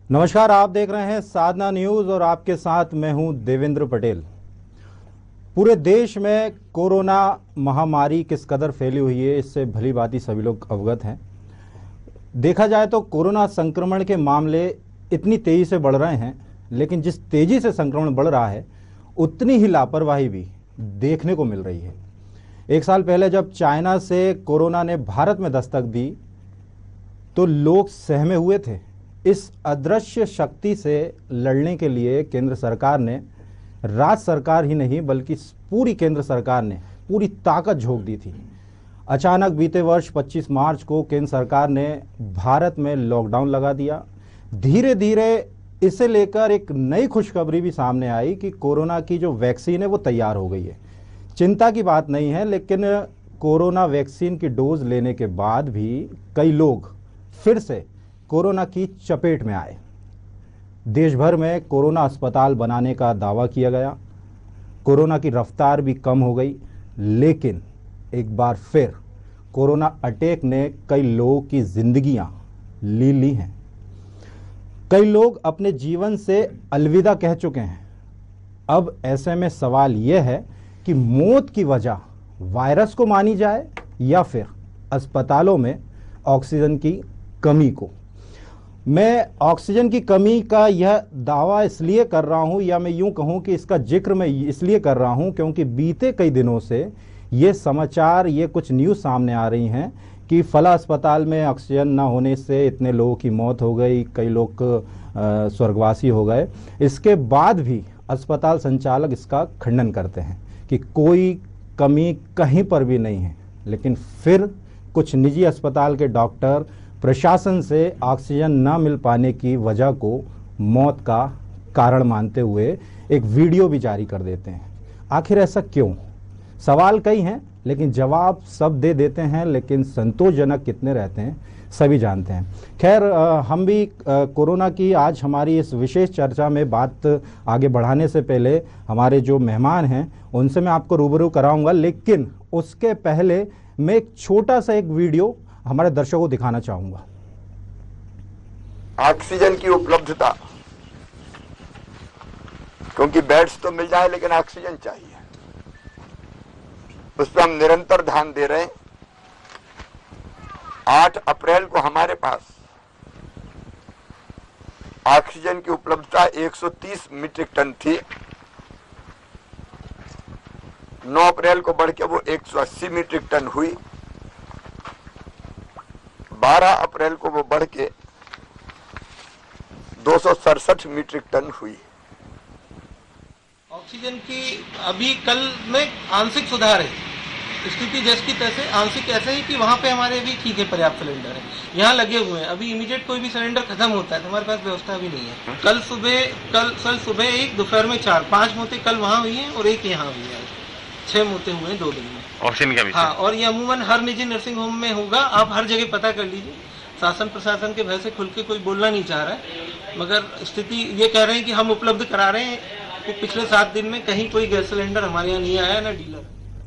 नमस्कार, आप देख रहे हैं साधना न्यूज और आपके साथ मैं हूं देवेंद्र पटेल। पूरे देश में कोरोना महामारी किस कदर फैली हुई है, इससे भली भांति सभी लोग अवगत हैं। देखा जाए तो कोरोना संक्रमण के मामले इतनी तेजी से बढ़ रहे हैं, लेकिन जिस तेजी से संक्रमण बढ़ रहा है उतनी ही लापरवाही भी देखने को मिल रही है। एक साल पहले जब चाइना से कोरोना ने भारत में दस्तक दी तो लोग सहमे हुए थे। इस अदृश्य शक्ति से लड़ने के लिए केंद्र सरकार ने, राज्य सरकार ही नहीं बल्कि पूरी केंद्र सरकार ने पूरी ताकत झोंक दी थी। अचानक बीते वर्ष 25 मार्च को केंद्र सरकार ने भारत में लॉकडाउन लगा दिया। धीरे धीरे इसे लेकर एक नई खुशखबरी भी सामने आई कि कोरोना की जो वैक्सीन है वो तैयार हो गई है। चिंता की बात नहीं है, लेकिन कोरोना वैक्सीन की डोज लेने के बाद भी कई लोग फिर से कोरोना की चपेट में आए। देश भर में कोरोना अस्पताल बनाने का दावा किया गया, कोरोना की रफ्तार भी कम हो गई, लेकिन एक बार फिर कोरोना अटैक ने कई लोगों की जिंदगियां ले ली हैं। कई लोग अपने जीवन से अलविदा कह चुके हैं। अब ऐसे में सवाल यह है कि मौत की वजह वायरस को मानी जाए या फिर अस्पतालों में ऑक्सीजन की कमी को। मैं ऑक्सीजन की कमी का यह दावा इसलिए कर रहा हूं, या मैं यूं कहूं कि इसका जिक्र मैं इसलिए कर रहा हूं क्योंकि बीते कई दिनों से ये समाचार, ये कुछ न्यूज़ सामने आ रही हैं कि फला अस्पताल में ऑक्सीजन ना होने से इतने लोगों की मौत हो गई, कई लोग स्वर्गवासी हो गए। इसके बाद भी अस्पताल संचालक इसका खंडन करते हैं कि कोई कमी कहीं पर भी नहीं है, लेकिन फिर कुछ निजी अस्पताल के डॉक्टर प्रशासन से ऑक्सीजन न मिल पाने की वजह को मौत का कारण मानते हुए एक वीडियो भी जारी कर देते हैं। आखिर ऐसा क्यों? सवाल कई हैं, लेकिन जवाब सब दे देते हैं, लेकिन संतोषजनक कितने रहते हैं सभी जानते हैं। खैर, हम भी कोरोना की आज हमारी इस विशेष चर्चा में बात आगे बढ़ाने से पहले हमारे जो मेहमान हैं उनसे मैं आपको रूबरू कराऊंगा, लेकिन उसके पहले मैं एक छोटा सा एक वीडियो हमारे दर्शकों को दिखाना चाहूंगा। ऑक्सीजन की उपलब्धता, क्योंकि बेड्स तो मिल जाए लेकिन ऑक्सीजन चाहिए, उस पर हम निरंतर ध्यान दे रहे हैं। 8 अप्रैल को हमारे पास ऑक्सीजन की उपलब्धता 130 मीट्रिक टन थी। 9 अप्रैल को बढ़ के वो 180 मीट्रिक टन हुई। 12 अप्रैल को वो बढ़ के 267 मीट्रिक टन हुई। ऑक्सीजन की अभी कल में आंशिक सुधार है, स्थिति जैसी तैसे आंशिक ऐसे ही कि वहाँ पे हमारे भी ठीक है, पर्याप्त सिलेंडर है, यहाँ लगे हुए हैं। अभी इमीडिएट कोई भी सिलेंडर खत्म होता है तो हमारे पास व्यवस्था भी नहीं है। कल सुबह एक, दोपहर में 4, 5 मौतें कल वहाँ हुई हैं और एक यहाँ हुई है। 6 मौतें हुए हैं 2 दिन में ऑक्सीजन का भी। हाँ, और ये अमूमन हर निजी नर्सिंग होम में होगा। आप हर जगह पता कर लीजिए। शासन प्रशासन के भय से खुल के कोई बोलना नहीं चाह रहा है, मगर स्थिति ये कह रहे हैं कि हम उपलब्ध करा रहे हैं। तो पिछले 7 दिन में कहीं कोई गैस सिलेंडर हमारे यहाँ नहीं आया, ना डीलर।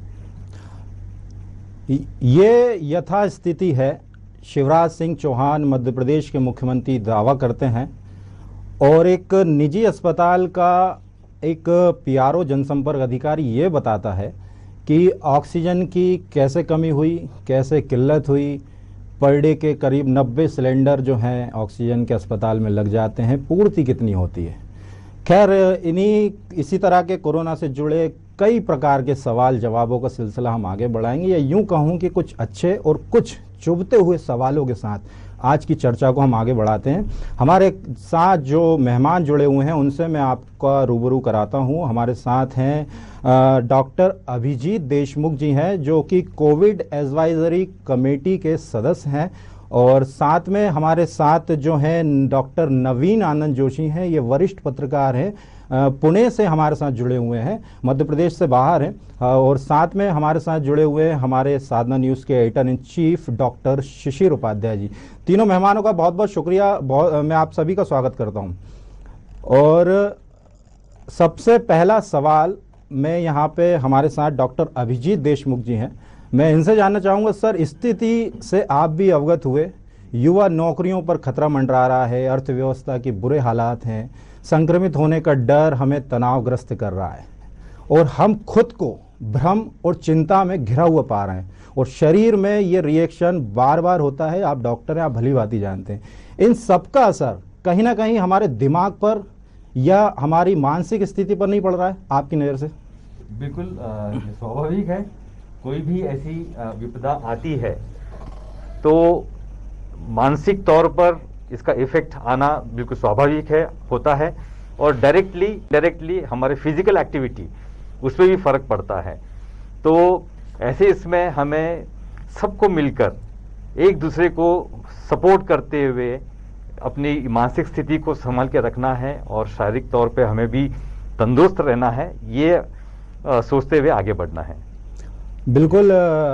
ये यथा स्थिति है। शिवराज सिंह चौहान मध्य प्रदेश के मुख्यमंत्री दावा करते हैं और एक निजी अस्पताल का एक पीआरओ जनसंपर्क अधिकारी ये बताता है कि ऑक्सीजन की कैसे कमी हुई, कैसे किल्लत हुई। पर डे के करीब 90 सिलेंडर जो हैं ऑक्सीजन के अस्पताल में लग जाते हैं, पूर्ति कितनी होती है। खैर, इसी तरह के कोरोना से जुड़े कई प्रकार के सवाल जवाबों का सिलसिला हम आगे बढ़ाएंगे, या यूं कहूं कि कुछ अच्छे और कुछ चुभते हुए सवालों के साथ आज की चर्चा को हम आगे बढ़ाते हैं। हमारे साथ जो मेहमान जुड़े हुए हैं उनसे मैं आपका रूबरू कराता हूं। हमारे साथ हैं डॉक्टर अभिजीत देशमुख जी हैं, जो कि कोविड एडवाइजरी कमेटी के सदस्य हैं, और साथ में हमारे साथ जो हैं डॉक्टर नवीन आनंद जोशी हैं, ये वरिष्ठ पत्रकार हैं, पुणे से हमारे साथ जुड़े हुए हैं, मध्य प्रदेश से बाहर हैं। और साथ में हमारे साथ जुड़े हुए हैं हमारे साधना न्यूज़ के editor in chief doctor Shishir Upadhyay ji. तीनों मेहमानों का बहुत बहुत शुक्रिया, मैं आप सभी का स्वागत करता हूं। और सबसे पहला सवाल मैं यहाँ पे हमारे साथ डॉक्टर अभिजीत देशमुख जी हैं, मैं इनसे जानना चाहूँगा, सर, स्थिति से आप भी अवगत हुए युवा नौकरियों पर खतरा मंडरा रहा है, अर्थव्यवस्था के बुरे हालात हैं, संक्रमित होने का डर हमें तनावग्रस्त कर रहा है और हम खुद को भ्रम और चिंता में घिरा हुआ पा रहे हैं और शरीर में ये रिएक्शन बार बार होता है। आप डॉक्टर हैं, आप भली भांति जानते हैं। इन सबका असर कहीं ना कहीं हमारे दिमाग पर या हमारी मानसिक स्थिति पर नहीं पड़ रहा है आपकी नज़र से? बिल्कुल ये स्वाभाविक है। कोई भी ऐसी विपदा आती है तो मानसिक तौर पर इसका इफेक्ट आना बिल्कुल स्वाभाविक है, होता है। और डायरेक्टली हमारे फिजिकल एक्टिविटी उस पर भी फर्क पड़ता है। तो ऐसे इसमें हमें सबको मिलकर एक दूसरे को सपोर्ट करते हुए अपनी मानसिक स्थिति को संभाल के रखना है और शारीरिक तौर पे हमें भी तंदुरुस्त रहना है, ये सोचते हुए आगे बढ़ना है। बिल्कुल,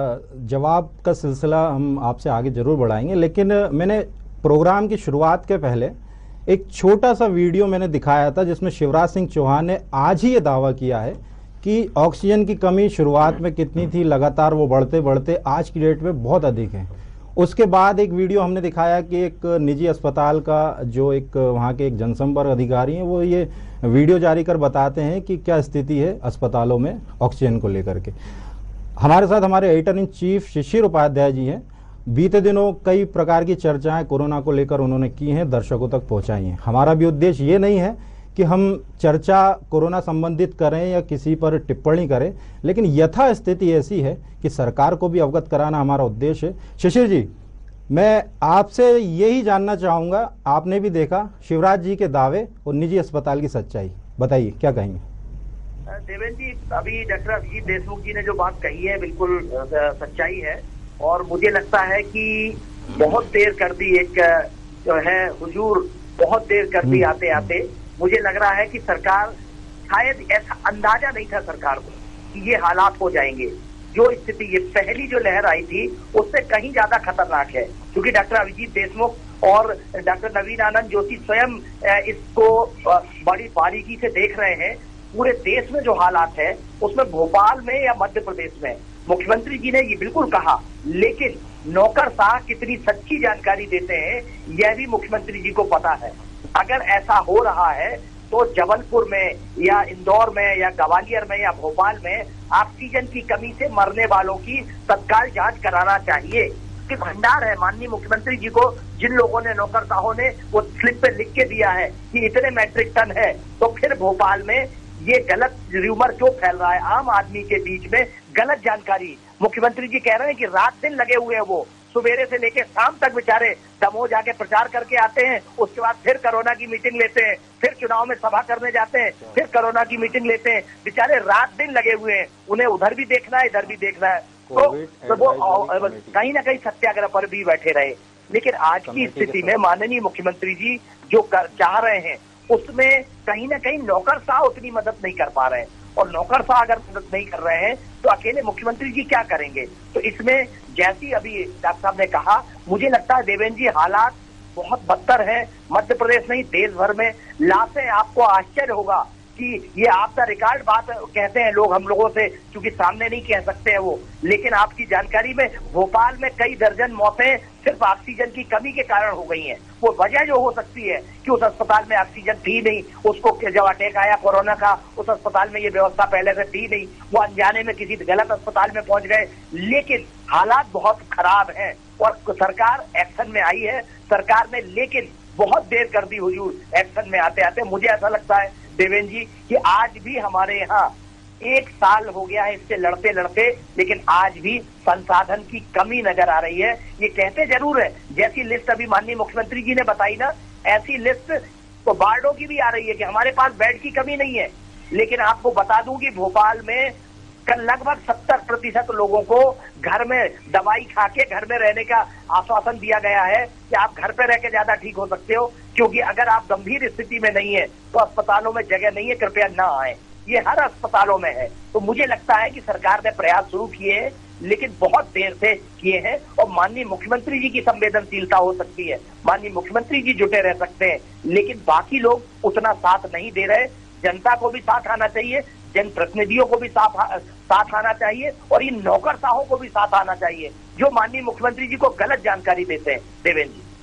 जवाब का सिलसिला हम आपसे आगे जरूर बढ़ाएंगे, लेकिन मैंने प्रोग्राम की शुरुआत के पहले एक छोटा सा वीडियो मैंने दिखाया था जिसमें शिवराज सिंह चौहान ने आज ही ये दावा किया है कि ऑक्सीजन की कमी शुरुआत में कितनी थी, लगातार वो बढ़ते बढ़ते आज की डेट में बहुत अधिक है। उसके बाद एक वीडियो हमने दिखाया कि एक निजी अस्पताल का जो एक वहाँ के एक जनसंपर्क अधिकारी हैं वो ये वीडियो जारी कर बताते हैं कि क्या स्थिति है अस्पतालों में ऑक्सीजन को लेकर के। हमारे साथ हमारे editor in chief Shishir Upadhyay ji हैं। बीते दिनों कई प्रकार की चर्चाएं कोरोना को लेकर उन्होंने की हैं, दर्शकों तक पहुंचाई हैं। हमारा भी उद्देश्य ये नहीं है कि हम चर्चा कोरोना संबंधित करें या किसी पर टिप्पणी करें, लेकिन यथा स्थिति ऐसी है कि सरकार को भी अवगत कराना हमारा उद्देश्य है। शिशिर जी, मैं आपसे यही जानना चाहूँगा, आपने भी देखा शिवराज जी के दावे और निजी अस्पताल की सच्चाई, बताइए क्या कहेंगे? देवेंद्र जी, अभी डॉक्टर अभिजीत देशमुख जी ने जो बात कही है बिल्कुल सच्चाई है और मुझे लगता है कि बहुत देर कर दी, एक जो है हुजूर बहुत देर कर दी आते आते। मुझे लग रहा है कि सरकार, शायद ऐसा अंदाजा नहीं था सरकार को कि ये हालात हो जाएंगे। जो स्थिति, ये पहली जो लहर आई थी उससे कहीं ज्यादा खतरनाक है, क्योंकि डॉक्टर अभिजीत देशमुख और डॉक्टर नवीन आनंद जोशी स्वयं इसको बड़ी बारीकी से देख रहे हैं। पूरे देश में जो हालात है उसमें भोपाल में या मध्य प्रदेश में मुख्यमंत्री जी ने ये बिल्कुल कहा, लेकिन नौकरशाह कितनी सच्ची जानकारी देते हैं यह भी मुख्यमंत्री जी को पता है। अगर ऐसा हो रहा है तो जबलपुर में या इंदौर में या ग्वालियर में या भोपाल में ऑक्सीजन की कमी से मरने वालों की तत्काल जांच कराना चाहिए। कि भंडार है, माननीय मुख्यमंत्री जी को जिन लोगों ने, नौकरशाहों ने वो स्लिप पे लिख के दिया है कि इतने मैट्रिक टन है, तो फिर भोपाल में ये गलत र्यूमर क्यों फैल रहा है आम आदमी के बीच में? गलत जानकारी। मुख्यमंत्री जी कह रहे हैं कि रात दिन लगे हुए हैं, वो सुबेरे से लेके शाम तक बेचारे दमोह जाके प्रचार करके आते हैं, उसके बाद फिर कोरोना की मीटिंग लेते हैं, फिर चुनाव में सभा करने जाते हैं, फिर कोरोना की मीटिंग लेते हैं। बेचारे रात दिन लगे हुए हैं, उन्हें उधर भी देखना है, इधर भी देखना है। तो वो कहीं ना कहीं सत्याग्रह पर भी बैठे रहे। लेकिन आज की स्थिति में माननीय मुख्यमंत्री जी जो चाह रहे हैं उसमें कहीं ना कहीं नौकरशाह उतनी मदद नहीं कर पा रहे हैं, और नौकरशाह अगर मदद नहीं कर रहे हैं तो अकेले मुख्यमंत्री जी क्या करेंगे? तो इसमें जैसी अभी डॉक्टर साहब ने कहा, मुझे लगता है देवेंद्र जी हालात बहुत बदतर है। मध्य प्रदेश नहीं, देश भर में लाशें, आपको आश्चर्य होगा कि ये आपका रिकॉर्ड बात कहते हैं लोग हम लोगों से, क्योंकि सामने नहीं कह सकते हैं वो, लेकिन आपकी जानकारी में भोपाल में कई दर्जन मौतें सिर्फ ऑक्सीजन की कमी के कारण हो गई हैं। वो वजह जो हो सकती है कि उस अस्पताल में ऑक्सीजन थी नहीं, उसको जब अटैक आया कोरोना का, उस अस्पताल में ये व्यवस्था पहले से थी नहीं, वो अनजाने में किसी गलत अस्पताल में पहुंच गए। लेकिन हालात बहुत खराब हैं और सरकार एक्शन में आई है सरकार ने, लेकिन बहुत देर कर दी हुजूर एक्शन में आते आते। मुझे ऐसा लगता है देवेंद्र जी कि आज भी हमारे यहाँ 1 साल हो गया है इससे लड़ते लड़ते, लेकिन आज भी संसाधन की कमी नजर आ रही है। ये कहते जरूर है, जैसी लिस्ट अभी माननीय मुख्यमंत्री जी ने बताई ना, ऐसी लिस्ट तो वार्डों की भी आ रही है कि हमारे पास बेड की कमी नहीं है। लेकिन आपको बता दूं कि भोपाल में कल लगभग 70% लोगों को घर में दवाई खा के घर में रहने का आश्वासन दिया गया है कि आप घर पे रह के ज्यादा ठीक हो सकते हो, क्योंकि अगर आप गंभीर स्थिति में नहीं है तो अस्पतालों में जगह नहीं है, कृपया ना आए। ये हर अस्पतालों में है। तो मुझे लगता है कि सरकार ने प्रयास शुरू किए हैं, लेकिन बहुत देर से किए हैं, और माननीय मुख्यमंत्री जी की संवेदनशीलता हो सकती है, माननीय मुख्यमंत्री जी जुटे रह सकते हैं, लेकिन बाकी लोग उतना साथ नहीं दे रहे। जनता को भी साथ आना चाहिए, जनप्रतिनिधियों को भी साथ आना चाहिए, और इन नौकरशाहों को भी साथ आना चाहिए जो माननीय मुख्यमंत्री जी को गलत जानकारी देते हैं। देवेंद्र जी,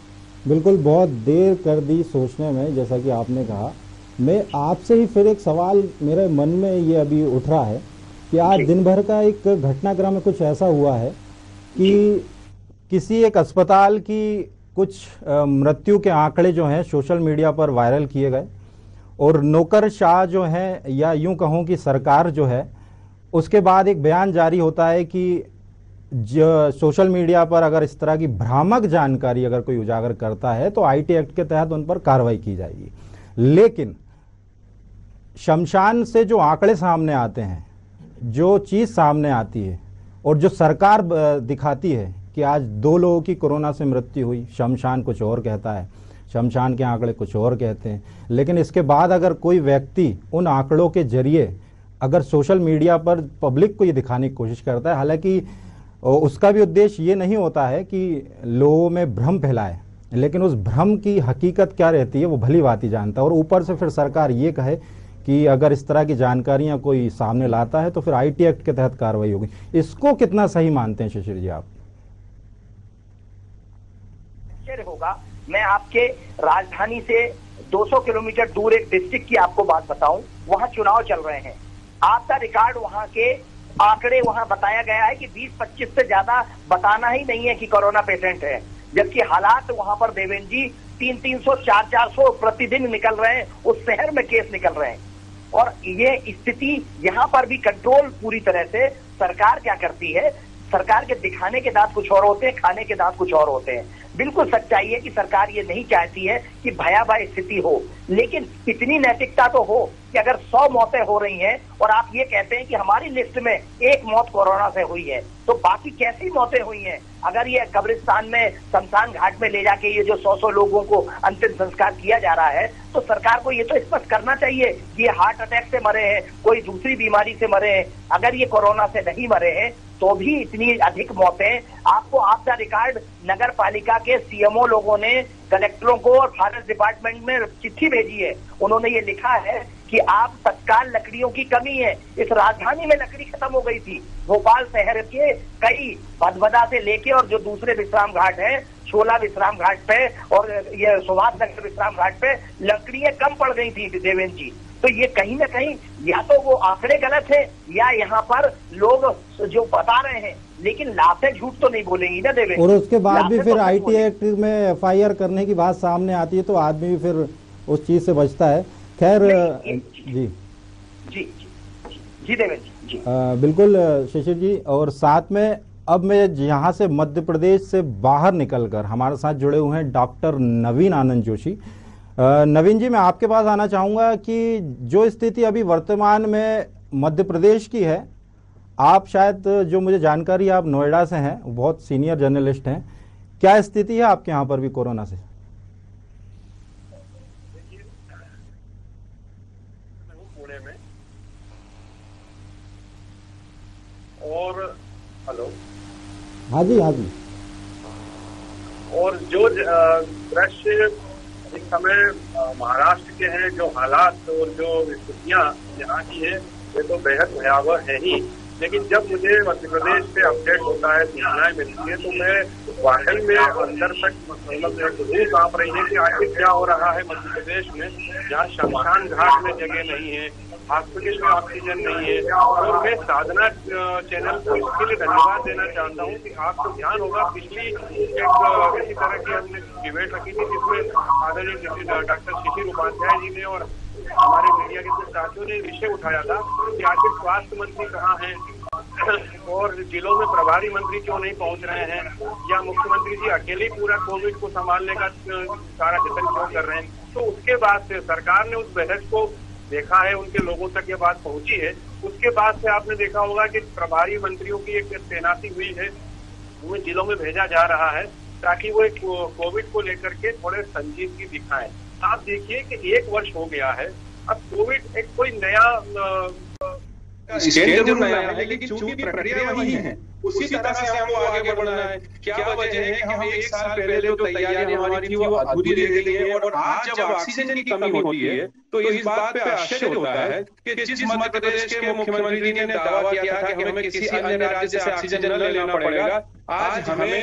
बिल्कुल, बहुत देर कर दी सोचने में, जैसा कि आपने कहा। मैं आपसे ही फिर एक सवाल मेरे मन में ये अभी उठ रहा है कि आज दिन भर का एक घटनाक्रम में कुछ ऐसा हुआ है कि किसी एक अस्पताल की कुछ मृत्यु के आंकड़े जो हैं सोशल मीडिया पर वायरल किए गए, और नौकरशाह जो हैं, या यूं कहूं कि सरकार जो है, उसके बाद एक बयान जारी होता है कि जो सोशल मीडिया पर अगर इस तरह की भ्रामक जानकारी अगर कोई उजागर करता है तो आईटी एक्ट के तहत उन पर कार्रवाई की जाएगी। लेकिन शमशान से जो आंकड़े सामने आते हैं, जो चीज़ सामने आती है और जो सरकार दिखाती है कि आज 2 लोगों की कोरोना से मृत्यु हुई, शमशान कुछ और कहता है, शमशान के आंकड़े कुछ और कहते हैं। लेकिन इसके बाद अगर कोई व्यक्ति उन आंकड़ों के जरिए अगर सोशल मीडिया पर पब्लिक को ये दिखाने की कोशिश करता है, हालांकि उसका भी उद्देश्य ये नहीं होता है कि लोगों में भ्रम फैलाए, लेकिन उस भ्रम की हकीकत क्या रहती है वो भली भांति जानता है। और ऊपर से फिर सरकार ये कहे कि अगर इस तरह की जानकारियां कोई सामने लाता है तो फिर आईटी एक्ट के तहत कार्रवाई होगी। इसको कितना सही मानते हैं शिशिर जी आप? होगा, मैं आपके राजधानी से 200 किलोमीटर दूर एक डिस्ट्रिक्ट की आपको बात बताऊं, वहां चुनाव चल रहे हैं। आपका रिकॉर्ड, वहां के आंकड़े वहां बताया गया है कि 20-25 से ज्यादा बताना ही नहीं है कि कोरोना पेशेंट है, जबकि हालात वहां पर देवेंद्र जी 300, 400 प्रतिदिन निकल रहे हैं, उस शहर में केस निकल रहे हैं। और ये स्थिति यहाँ पर भी कंट्रोल पूरी तरह से सरकार क्या करती है, सरकार के दिखाने के दांत कुछ और होते हैं, खाने के दांत कुछ और होते हैं। बिल्कुल सच्चाई है कि सरकार ये नहीं चाहती है कि भयावह स्थिति हो, लेकिन इतनी नैतिकता तो हो कि अगर 100 मौतें हो रही हैं और आप ये कहते हैं कि हमारी लिस्ट में 1 मौत कोरोना से हुई है, तो बाकी कैसी मौतें हुई हैं? अगर ये कब्रिस्तान में, शमशान घाट में ले जाके ये जो 100 लोगों को अंतिम संस्कार किया जा रहा है, तो सरकार को ये तो स्पष्ट करना चाहिए कि ये हार्ट अटैक से मरे हैं, कोई दूसरी बीमारी से मरे हैं। अगर ये कोरोना से नहीं मरे हैं तो भी इतनी अधिक मौतें, आपको आपका रिकॉर्ड नगर पालिका के सीएमओ लोगों ने कलेक्टरों को और फॉरेस्ट डिपार्टमेंट में चिट्ठी भेजी है। उन्होंने ये लिखा है कि आप तत्काल लकड़ियों की कमी है। इस राजधानी में लकड़ी खत्म हो गई थी। भोपाल शहर के कई भदभदा से लेके और जो दूसरे विश्राम घाट है, छोला विश्राम घाट पे और ये सुभाष नगर विश्राम घाट पे लकड़ियां कम पड़ गई थी देवेंद्र जी। तो ये कहीं ना कहीं या तो वो आंकड़े गलत है या यहाँ पर लोग जो बता रहे हैं, लेकिन लाशें झूठ तो नहीं बोलेंगी ना देवेंद्र। और उसके बाद भी फिर आईटी एक्ट में एफआईआर करने की बात सामने आती है तो आदमी भी फिर उस चीज से बचता है। खैर जी जी जी देवेंद्र जी, बिल्कुल शिशिर जी। और साथ में अब मैं यहाँ से मध्य प्रदेश से बाहर निकलकर हमारे साथ जुड़े हुए हैं डॉक्टर नवीन आनंद जोशी। नवीन जी, मैं आपके पास आना चाहूँगा कि जो स्थिति अभी वर्तमान में मध्य प्रदेश की है, आप शायद, जो मुझे जानकारी, आप नोएडा से हैं, बहुत सीनियर जर्नलिस्ट हैं, क्या स्थिति है आपके यहाँ पर भी कोरोना से? पुणे में और हेलो, हाँ जी, हाँ जी। और जो दृश्य इस समय महाराष्ट्र के हैं, जो हालात और जो स्थितियां यहाँ की है, ये तो बेहद भयावह है ही। लेकिन जब मुझे मध्य प्रदेश से अपडेट होता है, सूचनाएं मिलती है, तो मैं वाकई में अंदर तक मतलब रूह कांप रही है कि आखिर क्या हो रहा है मध्य प्रदेश में, जहाँ शमशान घाट में जगह नहीं है, हॉस्पिटल में ऑक्सीजन नहीं है। और मैं साधना चैनल को इसके लिए धन्यवाद देना चाहता हूँ कि आपको ध्यान होगा, पिछली एक इसी तरह की हमने डिबेट रखी थी जिसमें आदरणीय डॉक्टर शिशिर उपाध्याय जी ने और हमारे मीडिया के कुछ साथियों ने विषय उठाया था कि आखिर स्वास्थ्य मंत्री कहाँ हैं और जिलों में प्रभारी मंत्री क्यों नहीं पहुंच रहे हैं, या मुख्यमंत्री जी अकेले पूरा कोविड को संभालने का सारा जतन क्यों कर रहे हैं। तो उसके बाद से सरकार ने उस बहस को देखा है, उनके लोगों तक ये बात पहुंची है। उसके बाद से आपने देखा होगा कि प्रभारी मंत्रियों की एक तैनाती हुई है, उन्हें जिलों में भेजा जा रहा है ताकि वो एक कोविड को लेकर के थोड़े संजीदगी दिखाएं। आप देखिए कि 1 वर्ष हो गया है, अब कोविड एक कोई नया स्टेट जरूर नया है, लेकिन चूंकि प्रक्रिया वही है, उसी तरह से हमको आगे बढ़ना है। क्या वजह है कि हम 1 साल पहले जो तैयारियां हमारी थी वो अधूरी रह गई है, और आज जब ऑक्सीजन की कमी होती है तो इस बात पे आश्चर्य होता है कि जिस मध्य प्रदेश के मुख्यमंत्री जी ने दावा किया था कि हमें किसी अन्य राज्य से ऑक्सीजन न लेना पड़ेगा, आज हमें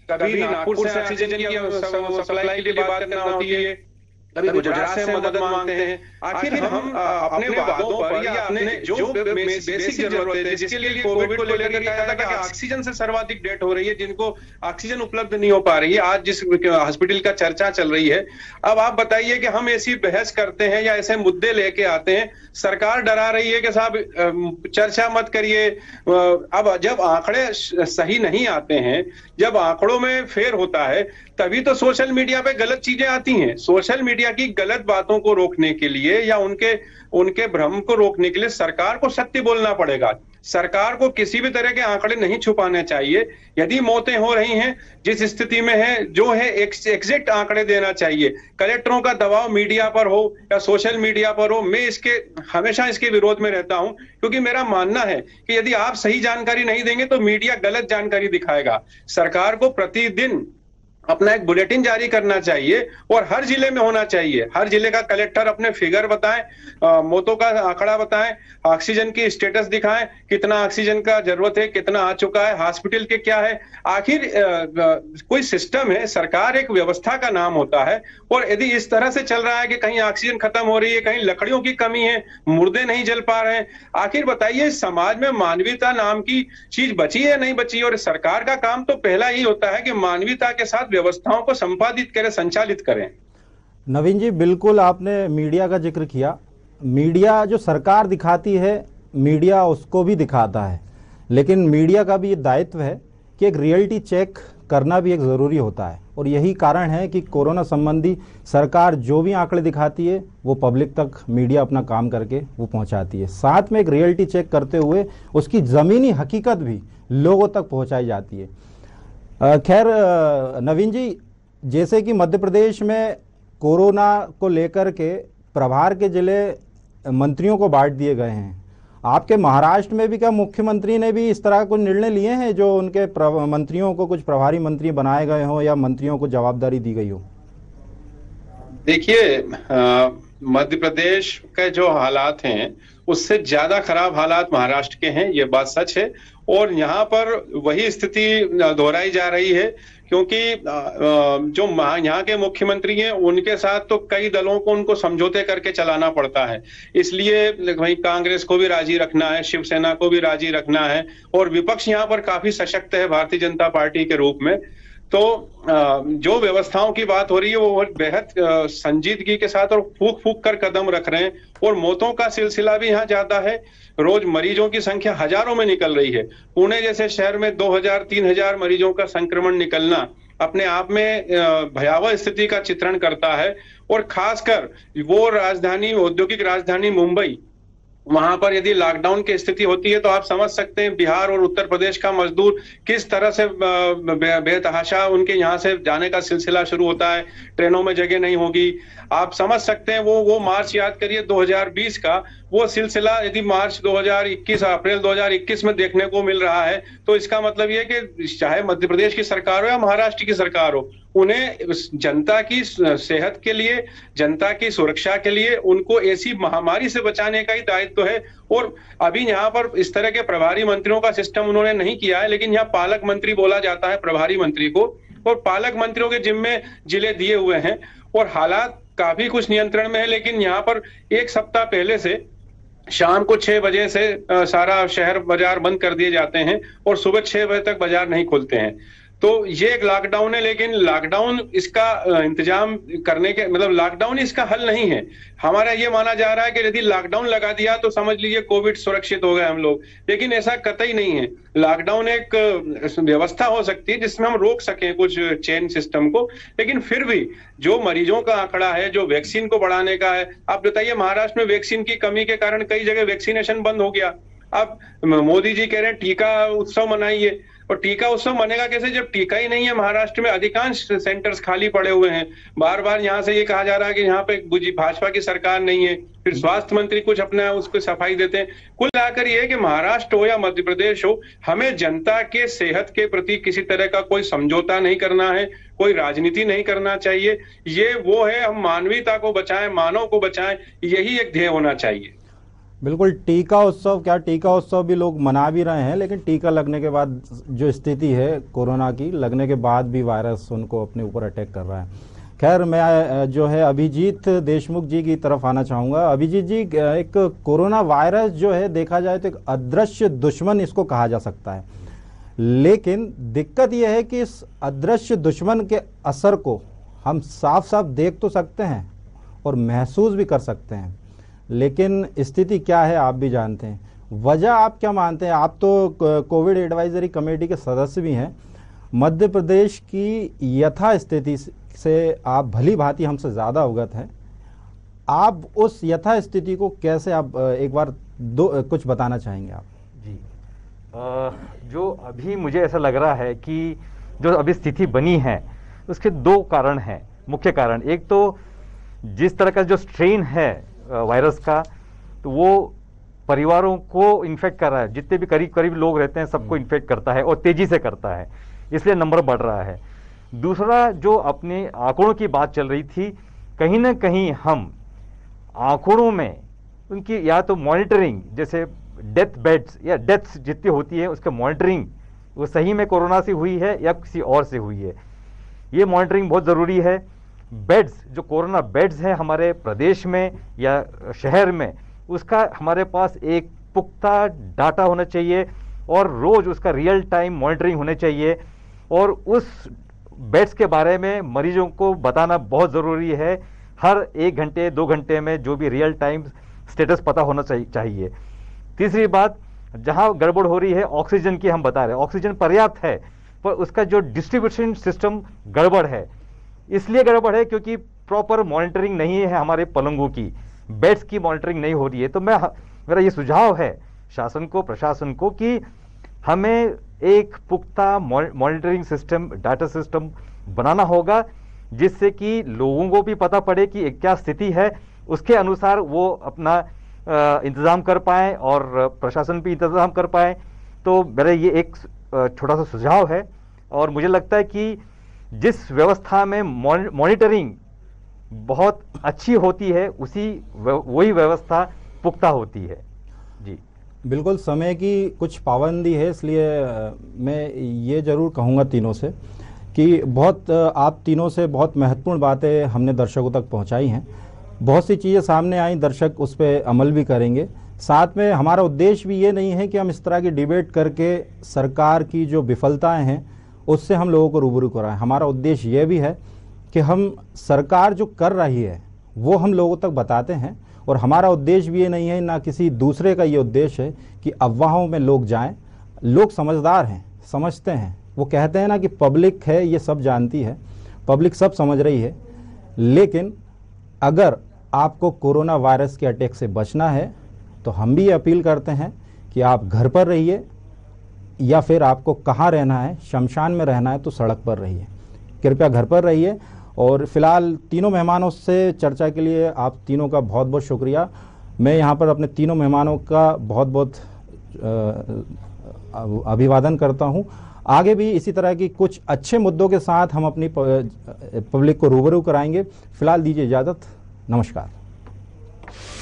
कभी नागपुर से ऑक्सीजन की सप्लाई के लिए बात करना होती है, कभी गुजरात से मदद मांगते हैं। आखिर हम अपने वादों पर या अपने जो बेसिक जरूरत है, जिसके लिए कोविड को लेकर कहा था कि ऑक्सीजन से सर्वाधिक डेथ हो रही है, जिनको ऑक्सीजन उपलब्ध नहीं हो पा रही है, आज जिस हॉस्पिटल का चर्चा चल रही है, अब आप बताइए कि हम ऐसी बहस करते हैं या ऐसे मुद्दे लेके आते हैं, सरकार डरा रही है कि साहब चर्चा मत करिए। अब जब आंकड़े सही नहीं आते हैं, जब आंकड़ों में फेर होता है, तभी तो सोशल मीडिया पे गलत चीजें आती हैं। सोशल मीडिया की गलत बातों को रोकने के लिए या उनके भ्रम को रोकने के लिए सरकार को सत्य बोलना पड़ेगा। सरकार को किसी भी तरह के आंकड़े नहीं छुपाने चाहिए। यदि मौतें हो रही हैं, जिस स्थिति में है, जो है एग्जैक्ट आंकड़े देना चाहिए। कलेक्टरों का दबाव मीडिया पर हो या सोशल मीडिया पर हो, मैं हमेशा इसके विरोध में रहता हूं, क्योंकि मेरा मानना है कि यदि आप सही जानकारी नहीं देंगे तो मीडिया गलत जानकारी दिखाएगा। सरकार को प्रतिदिन अपना एक बुलेटिन जारी करना चाहिए और हर जिले में होना चाहिए। हर जिले का कलेक्टर अपने फिगर बताएं, मौतों का आंकड़ा बताएं, ऑक्सीजन की स्टेटस दिखाएं, कितना ऑक्सीजन का जरूरत है, कितना आ चुका है, हॉस्पिटल के क्या है। आखिर कोई सिस्टम है, सरकार एक व्यवस्था का नाम होता है, और यदि इस तरह से चल रहा है कि कहीं ऑक्सीजन खत्म हो रही है, कहीं लकड़ियों की कमी है, मुर्दे नहीं जल पा रहे हैं, आखिर बताइए समाज में मानवीयता नाम की चीज बची है नहीं बची। और सरकार का काम तो पहला ही होता है कि मानवीयता के साथ व्यवस्थाओं को संपादित करें, संचालित करें। नवीन जी, बिल्कुल आपने मीडिया का जिक्र किया। मीडिया जो सरकार दिखाती है, मीडिया उसको भी दिखाता है, लेकिन मीडिया का भी ये दायित्व है कि एक रियलिटी चेक करना भी एक ज़रूरी होता है। और यही कारण है कि कोरोना संबंधी सरकार जो भी आंकड़े दिखाती है वो पब्लिक तक मीडिया अपना काम करके वो पहुंचाती है। साथ में एक रियलिटी चेक करते हुए उसकी ज़मीनी हकीकत भी लोगों तक पहुंचाई जाती है। खैर नवीन जी, जैसे कि मध्य प्रदेश में कोरोना को लेकर के प्रभार के जिले मंत्रियों को बांट दिए गए हैं, आपके महाराष्ट्र में भी क्या मुख्यमंत्री ने भी इस तरह कुछ निर्णय लिए हैं जो उनके मंत्रियों को कुछ प्रभारी मंत्री बनाए गए हों या मंत्रियों को जवाबदारी दी गई हो? देखिए, मध्य प्रदेश के जो हालात हैं उससे ज्यादा खराब हालात महाराष्ट्र के हैं, ये बात सच है। और यहाँ पर वही स्थिति दोहराई जा रही है, क्योंकि जो यहाँ के मुख्यमंत्री हैं उनके साथ तो कई दलों को उनको समझौते करके चलाना पड़ता है। इसलिए भाई कांग्रेस को भी राजी रखना है, शिवसेना को भी राजी रखना है, और विपक्ष यहाँ पर काफी सशक्त है भारतीय जनता पार्टी के रूप में। तो जो व्यवस्थाओं की बात हो रही है वो बेहद संजीदगी के साथ और फूक फूक कर कदम रख रहे हैं। और मौतों का सिलसिला भी यहाँ ज्यादा है, रोज मरीजों की संख्या हजारों में निकल रही है। पुणे जैसे शहर में 2000-3000 मरीजों का संक्रमण निकलना अपने आप में भयावह स्थिति का चित्रण करता है। और खासकर वो राजधानी, औद्योगिक राजधानी मुंबई, वहां पर यदि लॉकडाउन की स्थिति होती है तो आप समझ सकते हैं बिहार और उत्तर प्रदेश का मजदूर किस तरह से बेतहाशा उनके यहाँ से जाने का सिलसिला शुरू होता है। ट्रेनों में जगह नहीं होगी, आप समझ सकते हैं। वो मार्च याद करिए 2020 का, वो सिलसिला यदि मार्च 2021, अप्रैल 2021 में देखने को मिल रहा है, तो इसका मतलब ये कि चाहे मध्य प्रदेश की सरकार हो या महाराष्ट्र की सरकार हो, उन्हें जनता की सेहत के लिए, जनता की सुरक्षा के लिए उनको ऐसी महामारी से बचाने का ही दायित्व है। और अभी यहाँ पर इस तरह के प्रभारी मंत्रियों का सिस्टम उन्होंने नहीं किया है, लेकिन यहाँ पालक मंत्री बोला जाता है प्रभारी मंत्री को, और पालक मंत्रियों के जिम्मे जिले दिए हुए हैं और हालात काफी कुछ नियंत्रण में है। लेकिन यहाँ पर एक सप्ताह पहले से शाम को 6 बजे से सारा शहर बाजार बंद कर दिए जाते हैं और सुबह 6 बजे तक बाजार नहीं खुलते हैं। तो ये एक लॉकडाउन है, लेकिन लॉकडाउन इसका इंतजाम करने के मतलब लॉकडाउन इसका हल नहीं है। हमारा ये माना जा रहा है कि यदि लॉकडाउन लगा दिया तो समझ लीजिए कोविड सुरक्षित हो गए हम लोग, लेकिन ऐसा कतई नहीं है। लॉकडाउन एक व्यवस्था हो सकती है जिसमें हम रोक सकें कुछ चेन सिस्टम को, लेकिन फिर भी जो मरीजों का आंकड़ा है, जो वैक्सीन को बढ़ाने का है, आप बताइए महाराष्ट्र में वैक्सीन की कमी के कारण कई जगह वैक्सीनेशन बंद हो गया। अब मोदी जी कह रहे हैं टीका उत्सव मनाइए, और टीका उत्सव मनेगा कैसे जब टीका ही नहीं है। महाराष्ट्र में अधिकांश सेंटर्स खाली पड़े हुए हैं। बार बार यहाँ से ये कहा जा रहा है कि यहाँ पे भाजपा की सरकार नहीं है, फिर स्वास्थ्य मंत्री कुछ अपना उसको सफाई देते हैं। कुल मिलाकर ये है कि महाराष्ट्र हो या मध्य प्रदेश हो, हमें जनता के सेहत के प्रति किसी तरह का कोई समझौता नहीं करना है, कोई राजनीति नहीं करना चाहिए। ये वो है, हम मानवीयता को बचाएं, मानव को बचाएं, यही एक ध्येय होना चाहिए। बिल्कुल, टीका उत्सव क्या, टीका उत्सव भी लोग मना भी रहे हैं, लेकिन टीका लगने के बाद जो स्थिति है कोरोना की, लगने के बाद भी वायरस उनको अपने ऊपर अटैक कर रहा है। खैर, मैं जो है अभिजीत देशमुख जी की तरफ आना चाहूँगा। अभिजीत जी, एक कोरोना वायरस जो है देखा जाए तो एक अदृश्य दुश्मन इसको कहा जा सकता है, लेकिन दिक्कत यह है कि इस अदृश्य दुश्मन के असर को हम साफ साफ देख तो सकते हैं और महसूस भी कर सकते हैं, लेकिन स्थिति क्या है आप भी जानते हैं। वजह आप क्या मानते हैं? आप तो कोविड एडवाइजरी कमेटी के सदस्य भी हैं। मध्य प्रदेश की यथा स्थिति से आप भली भांति हमसे ज़्यादा अवगत हैं। आप उस यथा स्थिति को कैसे, आप एक बार कुछ बताना चाहेंगे आप? जी, जो अभी मुझे ऐसा लग रहा है कि जो अभी स्थिति बनी है उसके दो कारण हैं, मुख्य कारण। एक तो जिस तरह का जो स्ट्रेन है वायरस का, तो वो परिवारों को इन्फेक्ट कर रहा है, जितने भी करीब करीब लोग रहते हैं सबको इन्फेक्ट करता है और तेजी से करता है, इसलिए नंबर बढ़ रहा है। दूसरा, जो अपने आंकड़ों की बात चल रही थी, कहीं ना कहीं हम आंकड़ों में उनकी या तो मॉनिटरिंग, जैसे डेथ बेड्स या डेथ्स जितनी होती है उसका मॉनिटरिंग, वो सही में कोरोना से हुई है या किसी और से हुई है, ये मॉनिटरिंग बहुत ज़रूरी है। बेड्स, जो कोरोना बेड्स हैं हमारे प्रदेश में या शहर में, उसका हमारे पास एक पुख्ता डाटा होना चाहिए और रोज़ उसका रियल टाइम मॉनिटरिंग होने चाहिए, और उस बेड्स के बारे में मरीजों को बताना बहुत ज़रूरी है। हर 1 घंटे 2 घंटे में जो भी रियल टाइम स्टेटस पता होना चाहिए। तीसरी बात, जहां गड़बड़ हो रही है ऑक्सीजन की, हम बता रहे हैं ऑक्सीजन पर्याप्त है पर उसका जो डिस्ट्रीब्यूशन सिस्टम गड़बड़ है। इसलिए गड़बड़ है क्योंकि प्रॉपर मॉनिटरिंग नहीं है, हमारे पलंगों की, बेड्स की मॉनिटरिंग नहीं हो रही है। तो मेरा ये सुझाव है शासन को, प्रशासन को, कि हमें एक पुख्ता मॉनिटरिंग सिस्टम, डाटा सिस्टम बनाना होगा, जिससे कि लोगों को भी पता पड़े कि क्या स्थिति है, उसके अनुसार वो अपना इंतज़ाम कर पाएँ और प्रशासन भी इंतज़ाम कर पाए। तो मेरा ये एक छोटा सा सुझाव है, और मुझे लगता है कि जिस व्यवस्था में मॉनिटरिंग बहुत अच्छी होती है वही व्यवस्था पुख्ता होती है। जी बिल्कुल, समय की कुछ पाबंदी है, इसलिए मैं ये ज़रूर कहूँगा तीनों से कि आप तीनों से बहुत महत्वपूर्ण बातें हमने दर्शकों तक पहुँचाई हैं। बहुत सी चीज़ें सामने आई, दर्शक उस पर अमल भी करेंगे। साथ में हमारा उद्देश्य भी ये नहीं है कि हम इस तरह की डिबेट करके सरकार की जो विफलताएं हैं उससे हम लोगों को रूबरू कराएं। हमारा उद्देश्य ये भी है कि हम सरकार जो कर रही है वो हम लोगों तक बताते हैं, और हमारा उद्देश्य भी ये नहीं है, ना किसी दूसरे का ये उद्देश्य है कि अफवाहों में लोग जाएं। लोग समझदार हैं, समझते हैं, वो कहते हैं ना कि पब्लिक है ये सब जानती है, पब्लिक सब समझ रही है। लेकिन अगर आपको कोरोना वायरस के अटैक से बचना है तो हम भी ये अपील करते हैं कि आप घर पर रहिए, या फिर आपको कहाँ रहना है, शमशान में रहना है तो सड़क पर रहिए। कृपया घर पर रहिए। और फिलहाल तीनों मेहमानों से चर्चा के लिए आप तीनों का बहुत बहुत शुक्रिया। मैं यहाँ पर अपने तीनों मेहमानों का बहुत बहुत अभिवादन करता हूँ। आगे भी इसी तरह की कुछ अच्छे मुद्दों के साथ हम अपनी पब्लिक को रूबरू कराएंगे। फिलहाल दीजिए इजाज़त, नमस्कार।